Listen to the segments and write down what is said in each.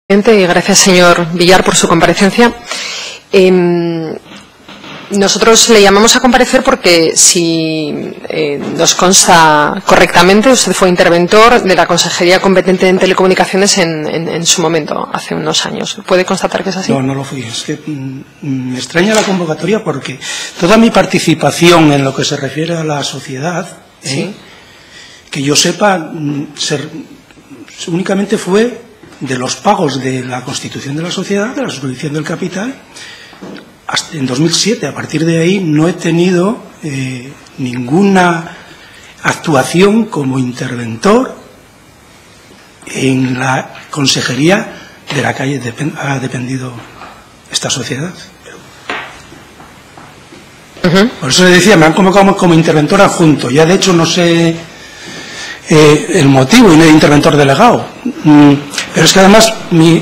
Y gracias, señor Villar, por su comparecencia. Nosotros le llamamos a comparecer porque, si nos consta correctamente, usted fue interventor de la Consejería competente en telecomunicaciones en su momento, hace unos años. ¿Puede constatar que es así? No, no lo fui. Es que me extraña la convocatoria porque toda mi participación en lo que se refiere a la sociedad, ¿sí? Que yo sepa, únicamente fue de los pagos de la constitución de la sociedad, de la suscripción del capital, hasta en 2007. A partir de ahí no he tenido ninguna actuación como interventor en la consejería de la que ha dependido esta sociedad. Por eso le decía, me han convocado como interventor adjunto. Ya de hecho no sé el motivo, y no hay interventor delegado. Pero es que además mi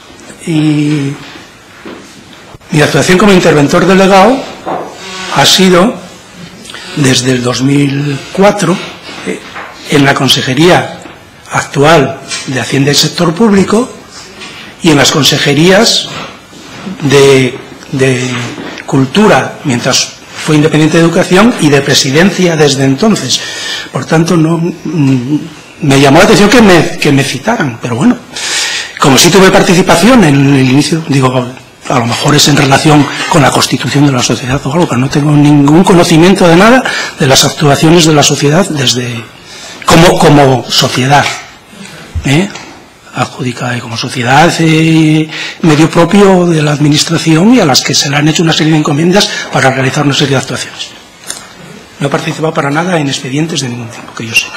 actuación como interventor delegado ha sido desde el 2004 en la consejería actual de Hacienda y Sector Público y en las consejerías de Cultura, mientras fue independiente de Educación, y de Presidencia desde entonces. Por tanto, no me llamó la atención que me citaran, pero bueno, como sí tuve participación en el inicio, digo, a lo mejor es en relación con la constitución de la sociedad o algo, pero no tengo ningún conocimiento de nada de las actuaciones de la sociedad desde como sociedad, adjudicada como sociedad medio propio de la administración, y a las que se le han hecho una serie de encomiendas para realizar una serie de actuaciones. No he participado para nada en expedientes de ningún tipo, que yo sé.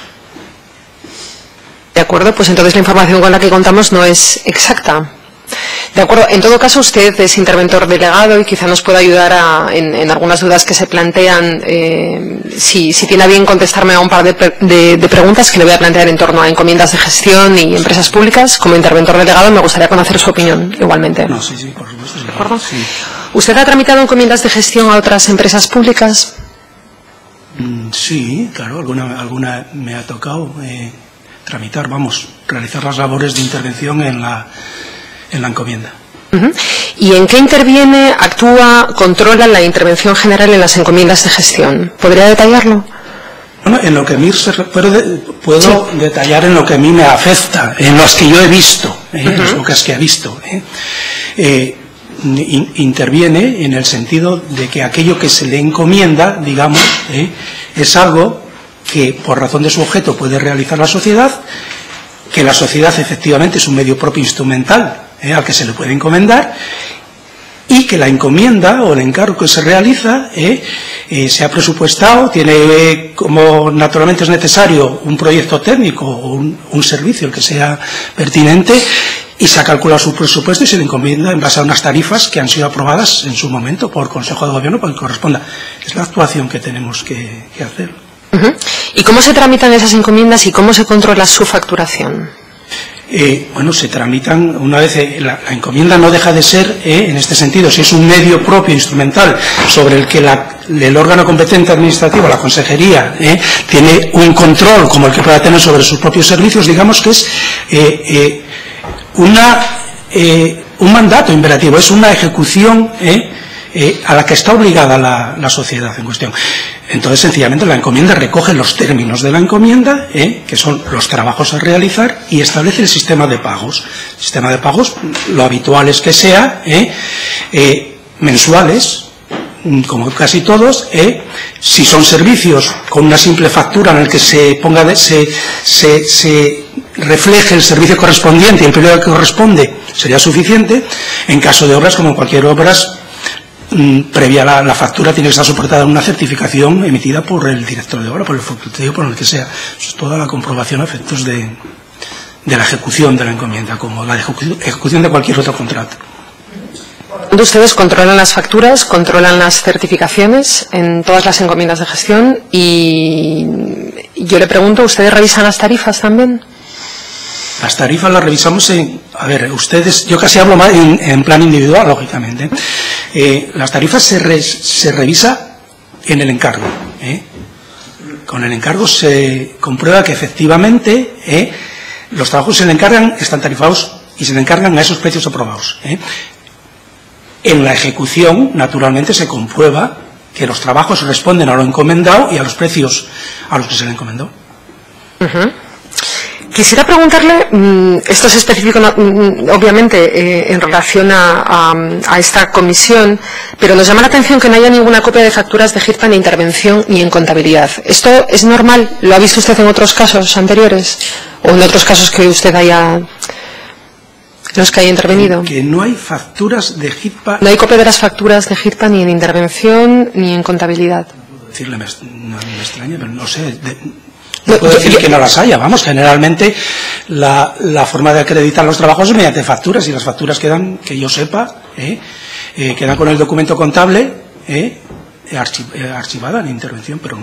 De acuerdo, pues entonces la información con la que contamos no es exacta. De acuerdo, en todo caso usted es interventor delegado y quizá nos pueda ayudar en algunas dudas que se plantean. Si tiene a bien contestarme a un par de preguntas que le voy a plantear en torno a encomiendas de gestión y empresas públicas, como interventor delegado me gustaría conocer su opinión igualmente. No, sí, por supuesto. ¿De acuerdo? Sí. ¿Usted ha tramitado encomiendas de gestión a otras empresas públicas? Sí, claro, alguna me ha tocado tramitar, realizar las labores de intervención en la encomienda. ¿Y en qué interviene, actúa, controla la intervención general en las encomiendas de gestión? ¿Podría detallarlo? Bueno, en lo que a mí puedo detallar en lo que a mí me afecta, en las que yo he visto, las pocas que he visto. Interviene en el sentido de que aquello que se le encomienda, digamos, es algo que por razón de su objeto puede realizar la sociedad, que la sociedad efectivamente es un medio propio instrumental al que se le puede encomendar, y que la encomienda o el encargo que se realiza se ha presupuestado, tiene, como naturalmente es necesario, un proyecto técnico o un servicio el que sea pertinente, y se ha calculado su presupuesto y se le encomienda en base a unas tarifas que han sido aprobadas en su momento por Consejo de Gobierno para que corresponda. Es la actuación que tenemos que hacer. ¿Y cómo se tramitan esas encomiendas y cómo se controla su facturación? Bueno, se tramitan una vez, la encomienda no deja de ser, en este sentido, si es un medio propio instrumental sobre el que el órgano competente administrativo, la consejería, tiene un control como el que pueda tener sobre sus propios servicios, digamos que es un mandato imperativo, es una ejecución a la que está obligada la sociedad en cuestión. Entonces, sencillamente, la encomienda recoge los términos de la encomienda, que son los trabajos a realizar, y establece el sistema de pagos. El sistema de pagos, lo habitual es que sea mensuales, como casi todos, si son servicios con una simple factura en el que se refleje el servicio correspondiente y el periodo que corresponde, sería suficiente. En caso de obras, como en cualquier obra, previa la factura tiene que estar soportada en una certificación emitida por el director de obra, por el facultativo, por el que sea. Eso es toda la comprobación a efectos de la ejecución de la encomienda, como la ejecución de cualquier otro contrato. Ustedes controlan las facturas, controlan las certificaciones en todas las encomiendas de gestión, y yo le pregunto, ¿ustedes revisan las tarifas también? Las tarifas las revisamos ustedes, yo casi hablo más en plan individual, lógicamente. Las tarifas se revisa en el encargo. Con el encargo se comprueba que efectivamente los trabajos que se le encargan están tarifados y se le encargan a esos precios aprobados. En la ejecución, naturalmente, se comprueba que los trabajos responden a lo encomendado y a los precios a los que se le encomendó. Quisiera preguntarle, esto es específico obviamente en relación a esta comisión, pero nos llama la atención que no haya ninguna copia de facturas de GIRPA ni intervención ni en contabilidad. ¿Esto es normal? ¿Lo ha visto usted en otros casos anteriores? ¿O en otros casos que usted haya... los que haya intervenido? Que no hay facturas de GIRPA... No hay copia de las facturas de GIRPA ni en intervención ni en contabilidad. No puedo decirle, me extraña, pero no sé... No puedo decir que no las haya, vamos, generalmente la forma de acreditar los trabajos es mediante facturas, y las facturas quedan, que yo sepa, quedan con el documento contable archivada en intervención, pero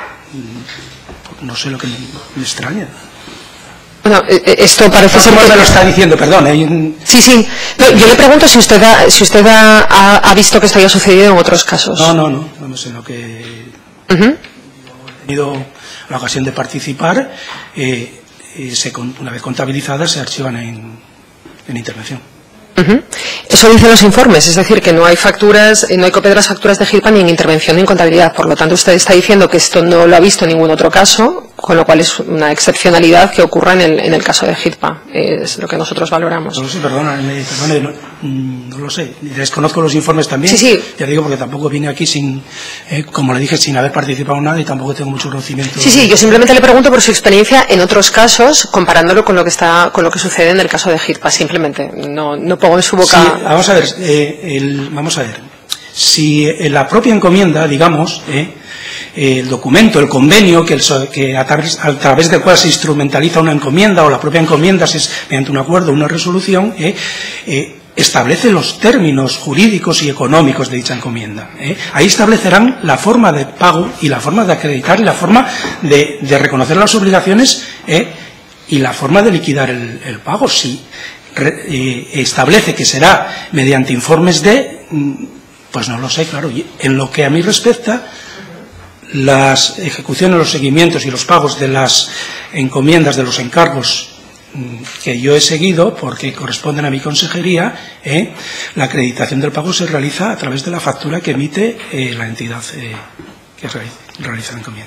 no sé lo que me extraña. Bueno, esto parece ser... me lo está diciendo, perdón. Sí, sí. No, yo le pregunto si usted ha visto que esto haya sucedido en otros casos. No sé lo que... He tenido la ocasión de participar, una vez contabilizadas se archivan en intervención. Eso dicen los informes, es decir, que no hay facturas, no hay copia de las facturas de GIRPA ni en intervención ni en contabilidad. Por lo tanto, usted está diciendo que esto no lo ha visto en ningún otro caso, con lo cual es una excepcionalidad que ocurra en el caso de GIRPA. Es lo que nosotros valoramos. No lo sé, perdone, no lo sé. Desconozco los informes también. Sí. Ya digo, porque tampoco vine aquí sin, como le dije, sin haber participado en nada, y tampoco tengo mucho conocimiento. Sí, yo simplemente le pregunto por su experiencia en otros casos, comparándolo con lo que sucede en el caso de GIRPA. Simplemente, no pongo en su boca... Sí, vamos a ver. Si en la propia encomienda, digamos, el documento, el convenio, que a través del cual se instrumentaliza una encomienda, o la propia encomienda, si es mediante un acuerdo, una resolución, establece los términos jurídicos y económicos de dicha encomienda. Ahí establecerán la forma de pago y la forma de acreditar y la forma de reconocer las obligaciones y la forma de liquidar el pago. Si establece que será mediante informes pues no lo sé, claro. En lo que a mí respecta, las ejecuciones, los seguimientos y los pagos de las encomiendas, de los encargos que yo he seguido, porque corresponden a mi consejería, la acreditación del pago se realiza a través de la factura que emite la entidad que realiza la encomienda.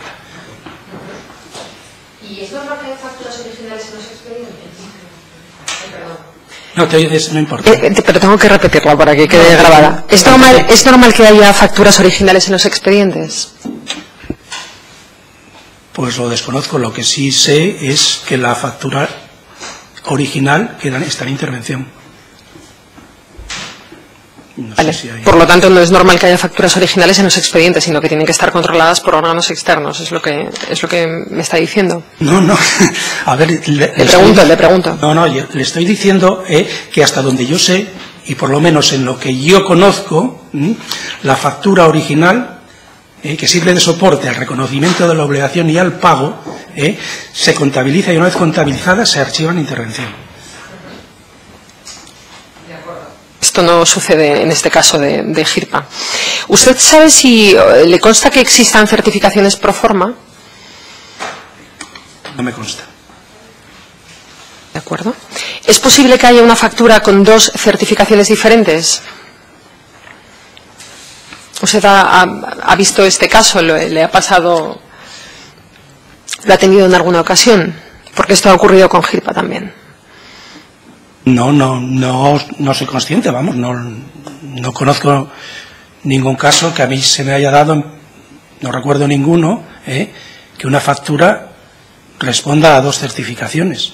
¿Y es normal que haya facturas originales en los expedientes? Perdón. No importa. Pero tengo que repetirla para que quede grabada. ¿Es normal que haya facturas originales en los expedientes? Pues lo desconozco. Lo que sí sé es que la factura original está en intervención. No vale. sé si hay... Por lo tanto, no es normal que haya facturas originales en los expedientes, sino que tienen que estar controladas por órganos externos. Es lo que me está diciendo. No. A ver, le pregunto. No, le estoy diciendo que hasta donde yo sé, y por lo menos en lo que yo conozco, la factura original, que sirve de soporte al reconocimiento de la obligación y al pago, se contabiliza, y una vez contabilizada se archiva en intervención. Esto no sucede en este caso de GIRPA. ¿Usted sabe si le consta que existan certificaciones pro forma? No me consta. ¿De acuerdo? ¿Es posible que haya una factura con dos certificaciones diferentes? ¿Usted ha visto este caso? ¿Le ha pasado? ¿Lo ha tenido en alguna ocasión? Porque esto ha ocurrido con GIRPA también. No soy consciente, vamos, no conozco ningún caso que a mí se me haya dado, no recuerdo ninguno, que una factura responda a dos certificaciones.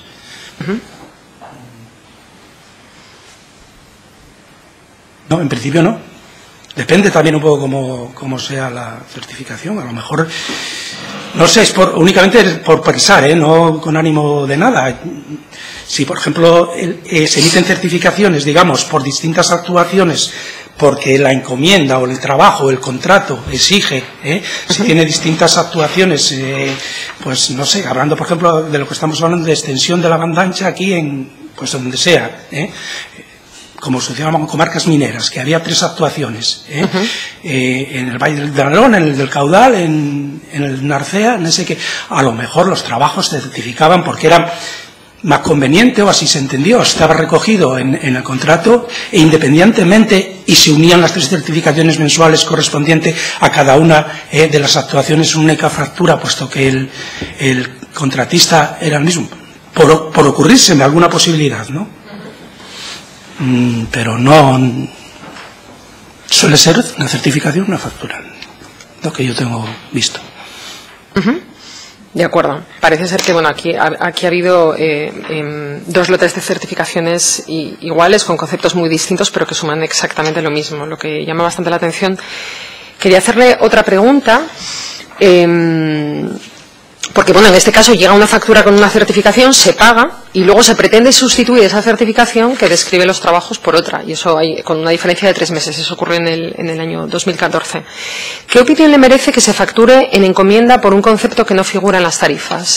No, en principio no. Depende también un poco cómo sea la certificación. A lo mejor, no sé, es únicamente por pensar, no con ánimo de nada. Si, por ejemplo, se emiten certificaciones, digamos, por distintas actuaciones, porque la encomienda o el trabajo o el contrato exige, si tiene distintas actuaciones, pues no sé, hablando, por ejemplo, de lo que estamos hablando de extensión de la banda ancha aquí pues donde sea, como se llaman comarcas mineras, que había 3 actuaciones, en el Valle del Nalón, en el del Caudal, en el Narcea, no sé qué. A lo mejor los trabajos se certificaban porque eran más conveniente, o así se entendió, estaba recogido en el contrato, e independientemente, y se unían las 3 certificaciones mensuales correspondientes a cada una de las actuaciones en una única factura, puesto que el contratista era el mismo, por ocurrirse alguna posibilidad, ¿no? Pero no suele ser una certificación, una factura, lo que yo tengo visto. De acuerdo. Parece ser que, bueno, aquí ha habido 2 lotes de certificaciones iguales, con conceptos muy distintos, pero que suman exactamente lo mismo, lo que llama bastante la atención. Quería hacerle otra pregunta, porque, bueno, en este caso llega una factura con una certificación, se paga, y luego se pretende sustituir esa certificación que describe los trabajos por otra, y eso hay con una diferencia de 3 meses. Eso ocurrió en el año 2014. ¿Qué opinión le merece que se facture en encomienda por un concepto que no figura en las tarifas?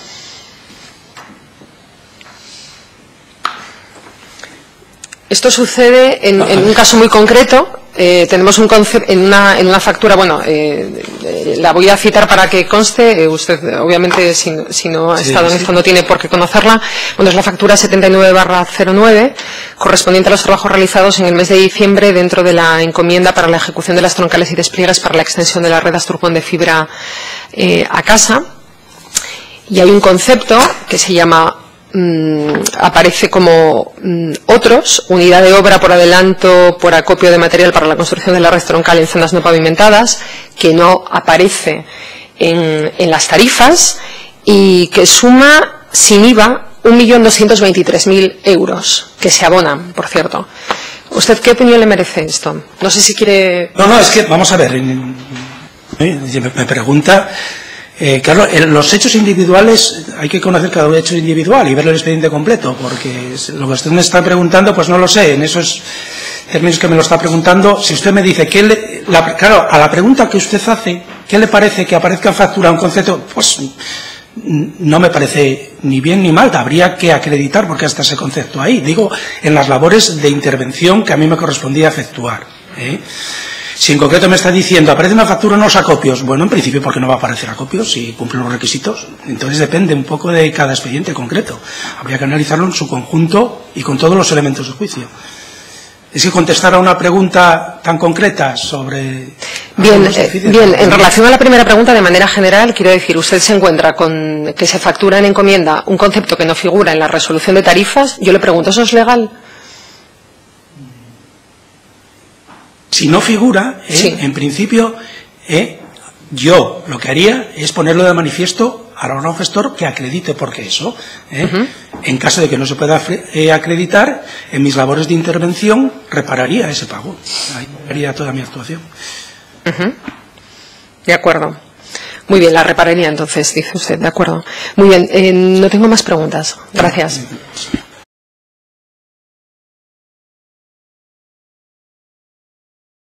Esto sucede en un caso muy concreto. Tenemos un concepto en una factura, bueno, la voy a citar para que conste, usted obviamente si no ha estado en esto no tiene por qué conocerla. Bueno, es la factura 79/09, correspondiente a los trabajos realizados en el mes de diciembre dentro de la encomienda para la ejecución de las troncales y despliegues para la extensión de la red Asturpón de fibra a casa. Y hay un concepto que se llama aparece como otros, unidad de obra por adelanto por acopio de material para la construcción de la red troncal en zonas no pavimentadas, que no aparece en las tarifas y que suma sin IVA 1.223.000 euros, que se abonan, por cierto. ¿Usted qué opinión le merece esto? No sé si quiere... No, es que, vamos a ver, me pregunta... claro, los hechos individuales hay que conocer cada hecho individual y ver el expediente completo, porque lo que usted me está preguntando, pues no lo sé, en esos términos que me lo está preguntando. Si usted me dice, claro, a la pregunta que usted hace, ¿qué le parece que aparezca en factura un concepto? Pues no me parece ni bien ni mal, habría que acreditar porque está ese concepto ahí. Digo, en las labores de intervención que a mí me correspondía efectuar, Si en concreto me está diciendo, aparece una factura en los acopios, bueno, en principio, ¿por qué no va a aparecer acopios si cumple los requisitos? Entonces depende un poco de cada expediente concreto. Habría que analizarlo en su conjunto y con todos los elementos de juicio. Es que contestar a una pregunta tan concreta sobre... Bien, en relación a la primera pregunta, de manera general, quiero decir, usted se encuentra con que se factura en encomienda un concepto que no figura en la resolución de tarifas. Yo le pregunto, ¿eso es legal? Si no figura, sí. En principio, yo lo que haría es ponerlo de manifiesto al órgano gestor que acredite porque eso. En caso de que no se pueda acreditar, en mis labores de intervención repararía ese pago. Ahí haría toda mi actuación. De acuerdo. Muy bien, la repararía entonces, dice usted. De acuerdo. Muy bien, no tengo más preguntas. Gracias.